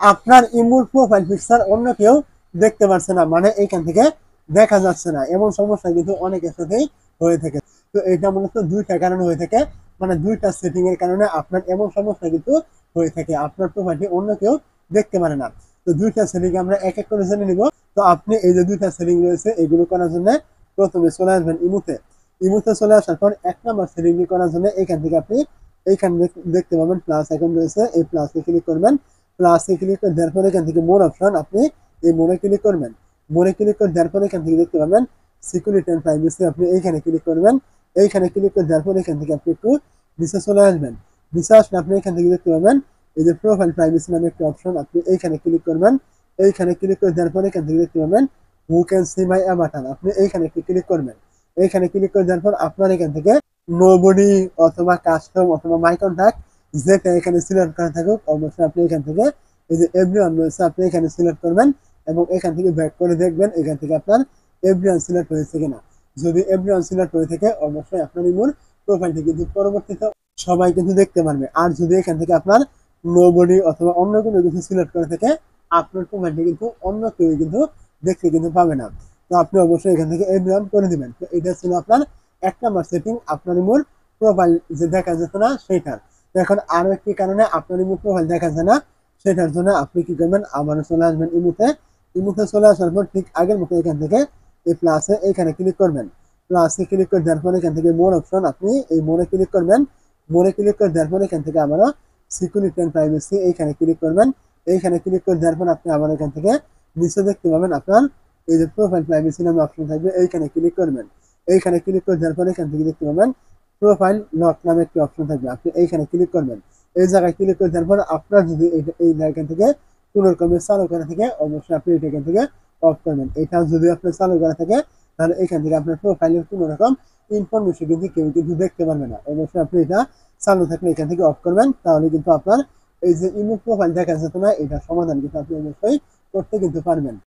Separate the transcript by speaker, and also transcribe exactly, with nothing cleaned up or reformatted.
Speaker 1: আপনার ইমোর profile picture অন্য কেউ দেখতে পারছে না, মানে এইখান থেকে দেখা যাচ্ছে না। এমন সমস্যা কিন্তু অনেকের সাথেই হয়ে থাকে। তো এটা মূলত দুইটা কারণে হয়ে থাকে, মানে দুইটা সেটিং এর কারণে আপনার এমন সমস্যা কিন্তু হয়ে থাকে, আপনার প্রোফাইলটি অন্য কেউ দেখতে পারে না। তো দুইটা সেটিং আমরা এক এক করে জেনে নিব। তো আপনি এই যে দুইটা সেটিং রয়েছে এগুলো করার জন্য প্রথমে চলে আসবেন ইমুতে। ইমুতে চলে আসার পর এক নম্বর সেটিং করার জন্য এখান থেকে আপনি এইখানে দেখতে পাবেন প্লাস আইকন রয়েছে, এই প্লাসে ক্লিক করবেন। প্লাসে ক্লিক করে দেওয়ার পরে এখান থেকে মোর অপশন, আপনি এই মোড়ে ক্লিক করবেন। মোড়ে ক্লিক করে দেওয়ার পরে এখান থেকে দেখতে পাবেন সিকিউরিটি এন্ড প্রাইভেসি, আপনি এইখানে ক্লিক করবেন। এইখানে ক্লিক করে দেওয়ার পরে এখান থেকে আপনি একটু নিচে চলে আসবেন। নিচে আসলে আপনি এখান থেকে দেখতে পাবেন এই যে প্রোফাইল প্রাইভেসি নামে একটা অপশন, আপনি এইখানে ক্লিক করবেন। এইখানে ক্লিক করে দেওয়ার পরে এখান থেকে দেখতে পাবেন who can see my avatar, আপনি এইখানে একটু ক্লিক করবেন। এইখানে ক্লিক করে দেওয়ার পর আপনার এখান থেকে নোবডি অথবা কাস্টম অথবা মাই কন্ট্যাক্ট যেটা এখানে সিলেক্ট করা থাকুক, অবশ্যই আপনি এখান থেকে এই যে এভরিওয়ান রয়েছে আপনি এখানে সিলেক্ট করবেন এবং এখান থেকে ব্যাক করে দেখবেন এখান থেকে আপনার এভরিওয়ান সিলেক্ট হয়েছে কিনা। যদি এভরিওয়ান সিলেক্ট হয়ে থাকে অবশ্যই আপনার ইমোর প্রোফাইলটি কিন্তু পরবর্তীতে সবাই কিন্তু দেখতে পারবে। আর যদি এখান থেকে আপনার নোবডি অথবা অন্য কোনো কিছু সিলেক্ট করে থাকে আপনার প্রোফাইলটি কিন্তু অন্য কেউ কিন্তু দেখতে কিন্তু পাবে না। তো আপনি অবশ্যই এখান থেকে এভরিওয়ান করে দিবেন। তো এটা ছিল আপনার এক নাম্বার সেটিং, আপনার ইমোর প্রোফাইল যে দেখা যেত না সেটার। তো এখন আরো একটি কারণে আপনার ইমো প্রোফাইল দেখা যায় না, সেটার জন্য আপনি কি করবেন, আবার চলে আসবেন ইমোতে। ইমোতে চলে আসার পর ঠিক আগের মতো এখান থেকে এই প্লাসে এইখানে ক্লিক করবেন। প্লাসে ক্লিক করে দেওয়ার পরে এখান থেকে মোর অপশন, আপনি এই মোড়ে ক্লিক করবেন। মোড়ে ক্লিক করে দেওয়ার পরে এখান থেকে আবারও সিকিউরিটি এন্ড প্রাইভেসি এইখানে ক্লিক করবেন। এইখানে ক্লিক করে দেওয়ার পর আপনি আবার এখান থেকে নিচে দেখতে পাবেন আপনার এই যে প্রোফাইল প্রাইভেসি নামে অপশন থাকবে, এইখানে ক্লিক করবেন। এইখানে ক্লিক করে দেওয়ার পরে এখান থেকে দেখতে পাবেন প্রোফাইল লক নামে একটি অপশন থাকবে, আপনি এইখানে ক্লিক করবেন। এই জায়গায় ক্লিক করে দেওয়ার পর আপনার যদি এই জায়গা থেকে কোনো রকমের চালু করা থাকে অবশ্যই আপনি এটা এখান থেকে অফ করবেন। এটা যদি আপনার চালু করা থাকে তাহলে এখান থেকে আপনার প্রোফাইলের কোনো রকম ইনফরমেশন কিন্তু কেউ কিন্তু দেখতে পারবে না। অবশ্যই আপনি এটা চালু থাকলে এখান থেকে অফ করবেন, তাহলে কিন্তু আপনার এই যে ইমো প্রোফাইল দেখা যেত না এটার সমাধান কিন্তু আপনি অবশ্যই করতে কিন্তু পারবেন।